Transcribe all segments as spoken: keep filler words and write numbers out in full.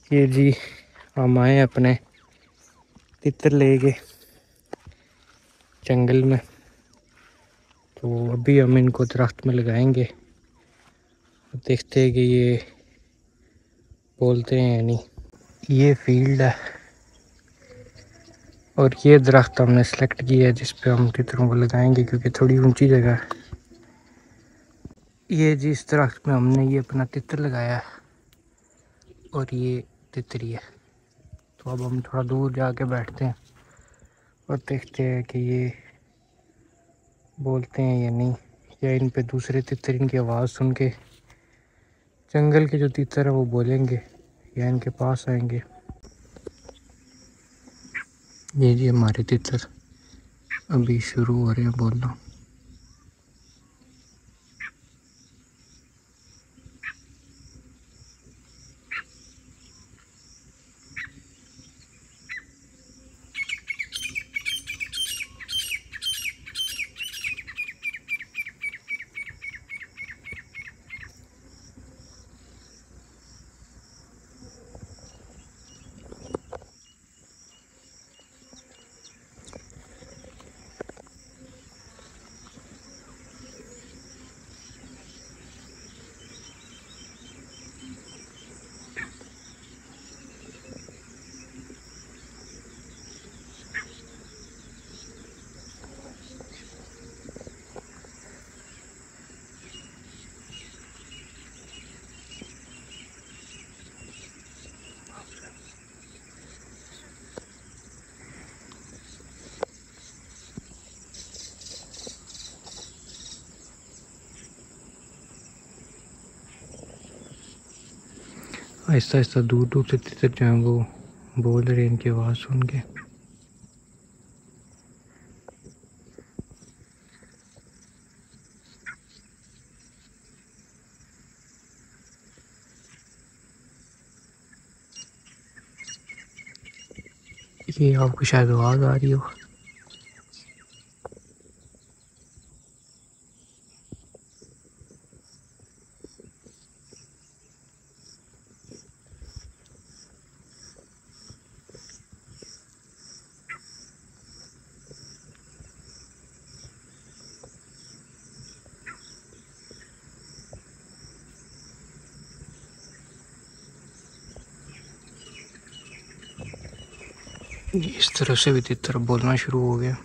ये जी हम आए अपने तितर लेके जंगल में, तो अभी हम इनको दरख्त में लगाएंगे। देखते हैं कि ये बोलते हैं या नहीं। ये फील्ड है और ये दरख्त हमने सेलेक्ट किया है जिस पे हम तितरों को लगाएंगे, क्योंकि थोड़ी ऊंची जगह है। ये जी इस दरख्त में हमने ये अपना तितर लगाया है और ये तितरी है। तो अब हम थोड़ा दूर जाके बैठते हैं और देखते हैं कि ये बोलते हैं या नहीं, या इन पे दूसरे तितर इनकी आवाज़ सुन के जंगल के जो तितर है वो बोलेंगे या इनके पास आएंगे। ये जी हमारे तितर अभी शुरू हो रहे हैं बोलना। आहिस्ता आहिस्ता दूर दूर से तितर जो हैं वो बोल रहे हैं इनकी आवाज़ सुन के। ये आपको शायद आवाज़ आ रही हो। इस तरह से भी तितर बोलना शुरू हो गया।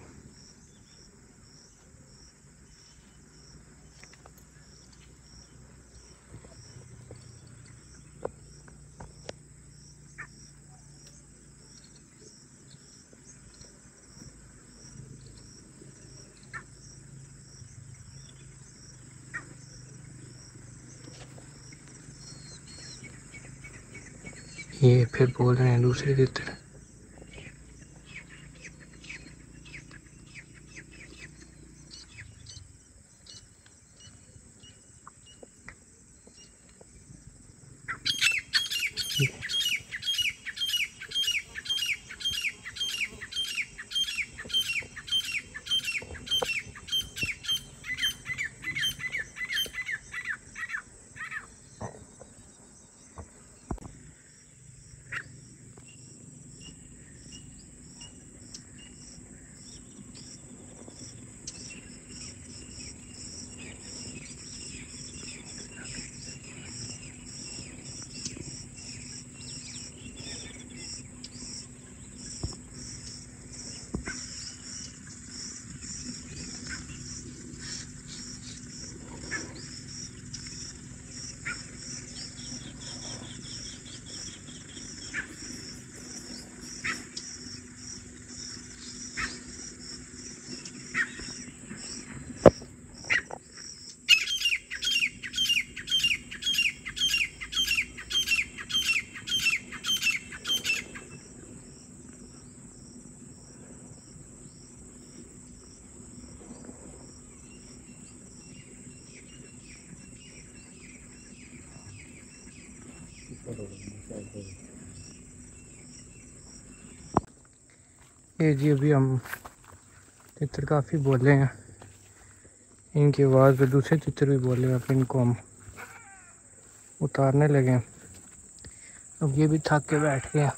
ये फिर बोल रहे हैं दूसरे तितर। ये जी अभी हम तितर काफ़ी बोले हैं, इनकी आवाज़ पे दूसरे तितर भी बोले हैं। फिर इनको हम उतारने लगे। अब ये भी थक के बैठ गया।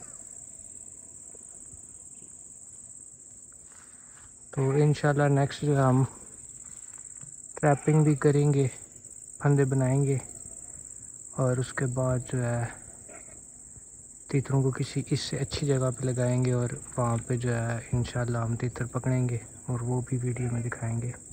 तो इंशाल्लाह नेक्स्ट जो हम ट्रैपिंग भी करेंगे, फंदे बनाएंगे और उसके बाद जो है तीतरों को किसी इससे अच्छी जगह पे लगाएंगे और वहाँ पे जो है इंशाल्लाह हम तीतर पकड़ेंगे और वो भी वीडियो में दिखाएंगे।